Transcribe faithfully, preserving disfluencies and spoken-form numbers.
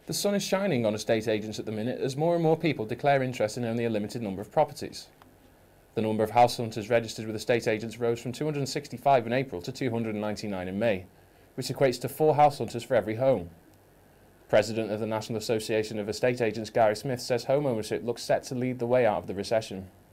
The sun is shining on estate agents at the minute as more and more people declare interest in only a limited number of properties. The number of house hunters registered with estate agents rose from two hundred sixty-five in April to two hundred ninety-nine in May, which equates to four house hunters for every home. President of the National Association of Estate Agents, Gary Smith, says homeownership looks set to lead the way out of the recession.